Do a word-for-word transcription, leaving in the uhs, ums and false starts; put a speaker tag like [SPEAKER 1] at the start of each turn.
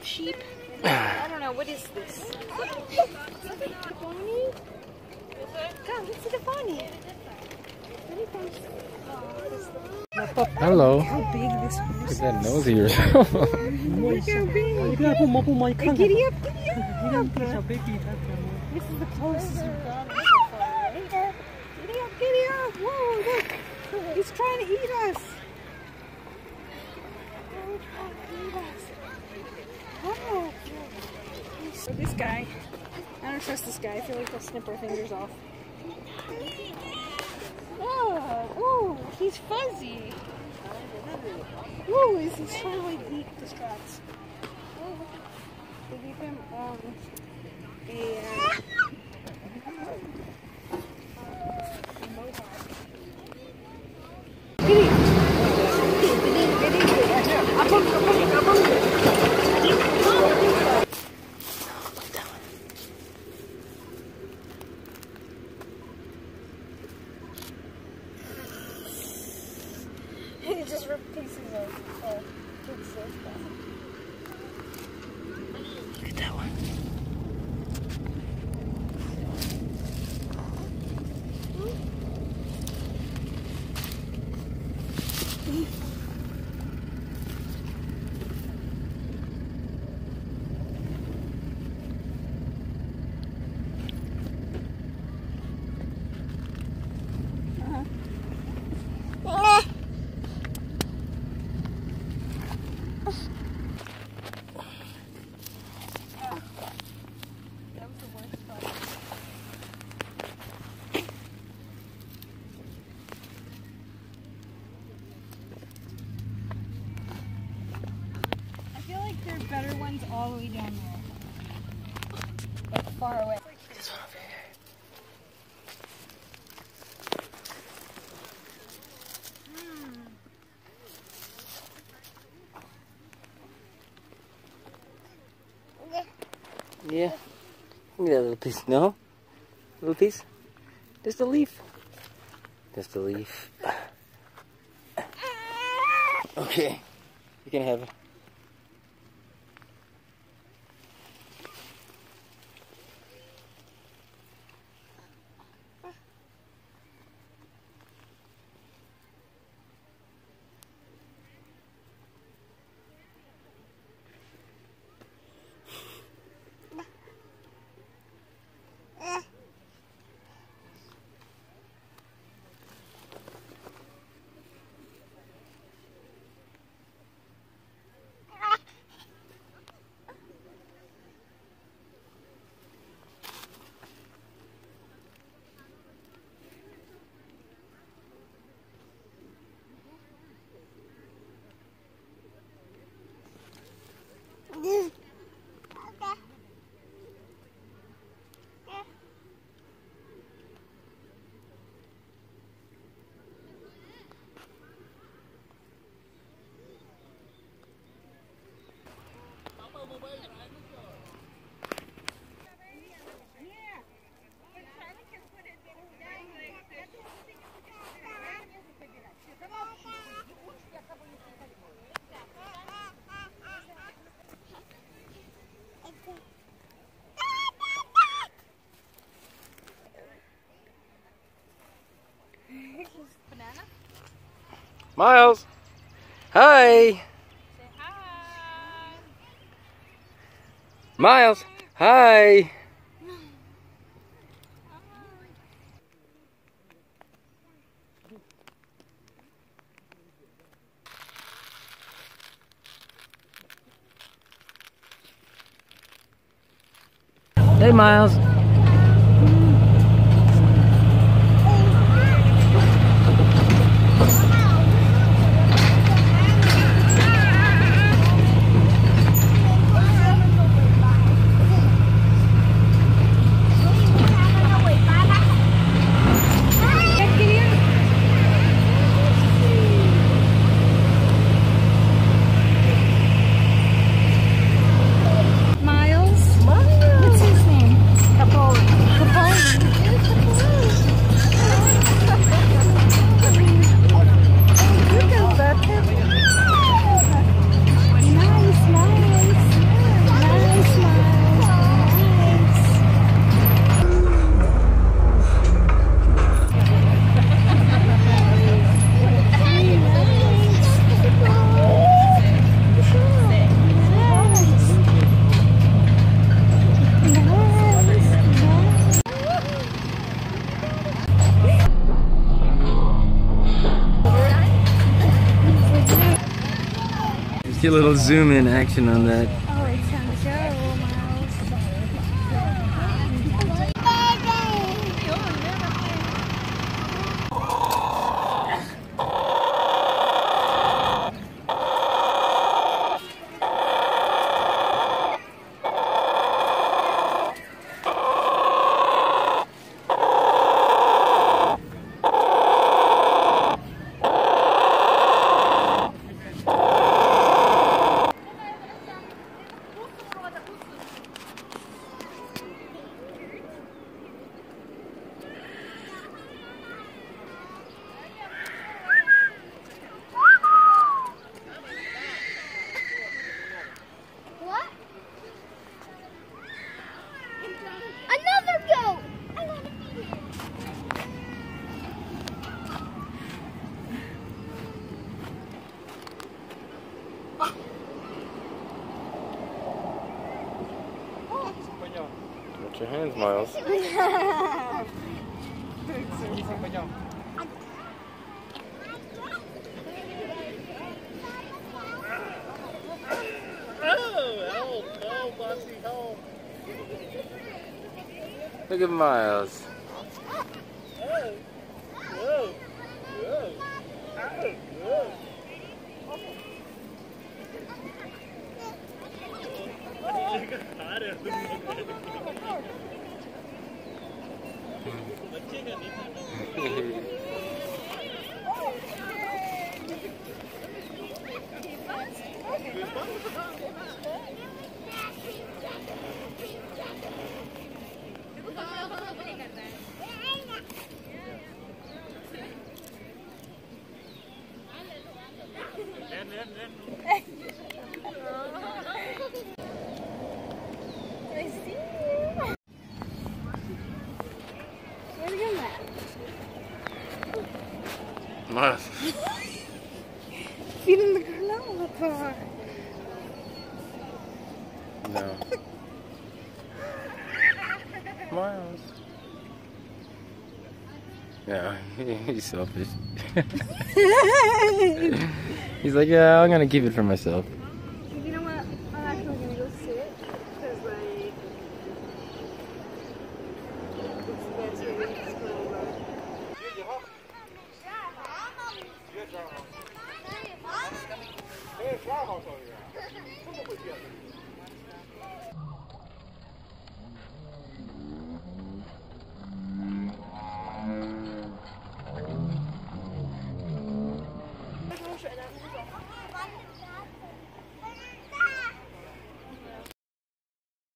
[SPEAKER 1] of sheep. I don't know, what is this? God, what's the Devani?
[SPEAKER 2] Hello.
[SPEAKER 1] How big this horse
[SPEAKER 2] Look
[SPEAKER 1] is.
[SPEAKER 2] at that nose of yours.
[SPEAKER 1] Look how big. Hey, giddy up, giddy up. This is the closest we've gotten so far, right? Giddy up, giddy up. Whoa, look. He's trying to eat us. Oh, he's trying to eat us. Oh. So this guy, I don't trust this guy. I feel like they'll snip our fingers off. Oh, ooh, he's fuzzy. Ooh, he's, he's trying to like eat the straps. Oh, they gave him um, a uh, he just ripped pieces of uh, good stuff.
[SPEAKER 2] Look at that one.
[SPEAKER 1] There are better ones all the way down there. Like far away.
[SPEAKER 2] This one over here. Yeah. Look at that little piece. No? Little piece? Just a leaf. Just a leaf. Okay. You can have it.
[SPEAKER 1] Banana?
[SPEAKER 2] Miles! Hi!
[SPEAKER 1] Say hi!
[SPEAKER 2] Miles! Hi! Hey, Miles!
[SPEAKER 1] Miles? What's his name?
[SPEAKER 2] Get a little zoom in action on that.
[SPEAKER 3] Oh, it's time to go,
[SPEAKER 2] Watch your hands, Miles. Look at Miles. Miles.
[SPEAKER 3] Feeding the granola bar.
[SPEAKER 2] No. Miles. Yeah, he's selfish. He's like, yeah, I'm gonna keep it for myself.
[SPEAKER 3] You know what? I'm actually gonna go sit because like it's the best way to explain life.
[SPEAKER 4] 네, 잘 하셔요. 손도 보시죠.